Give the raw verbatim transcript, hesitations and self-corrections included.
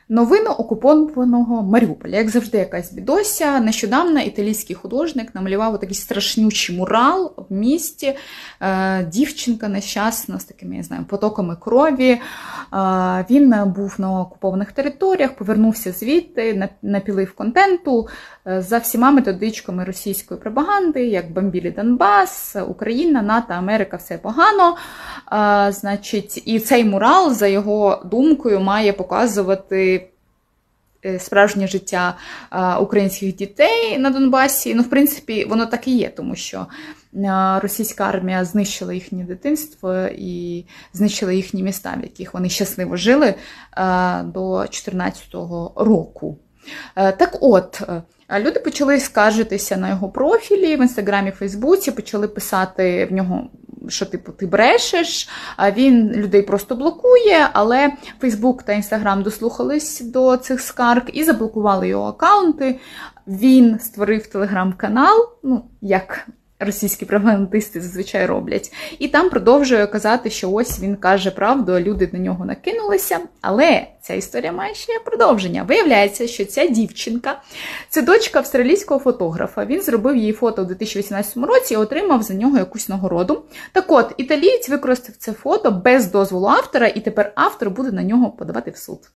Новини окупованого Маріуполя. Як завжди, якась бідося. Нещодавно італійський художник намалював такий страшнючий мурал в місті. Е, дівчинка нещасна з такими, я знаю, потоками крові. Е, він був на окупованих територіях, повернувся звідти, напілив контенту е, за всіма методичками російської пропаганди, як бомбілі Донбас, Україна, НАТО, Америка, все погано. Е, значить, і цей мурал, за його думкою, має показувати справжнє життя українських дітей на Донбасі. Ну, в принципі, воно так і є, тому що російська армія знищила їхнє дитинство і знищила їхні міста, в яких вони щасливо жили до дві тисячі чотирнадцятого року. Так от, люди почали скаржитися на його профілі в Інстаграмі, Фейсбуці, почали писати в нього, що типу ти брешеш, а він людей просто блокує, але Фейсбук та Інстаграм дослухались до цих скарг і заблокували його акаунти. Він створив телеграм-канал, ну, як російські пропагандисти зазвичай роблять, і там продовжує казати, що ось він каже правду, а люди на нього накинулися. Але ця історія має ще продовження. Виявляється, що ця дівчинка – це дочка австралійського фотографа. Він зробив її фото у дві тисячі вісімнадцятому році і отримав за нього якусь нагороду. Так от, італієць використав це фото без дозволу автора, і тепер автор буде на нього подавати в суд.